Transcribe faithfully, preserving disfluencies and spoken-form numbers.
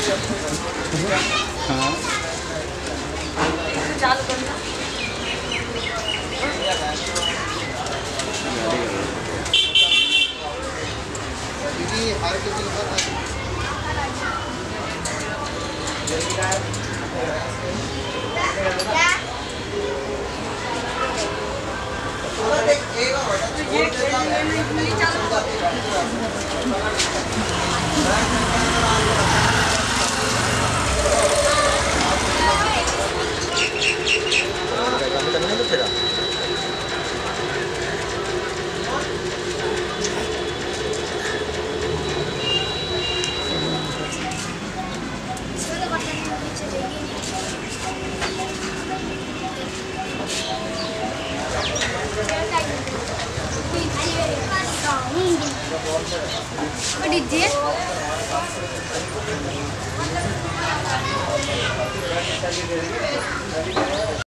हाँ चालू करना दीदी हर किसी के साथ What did you?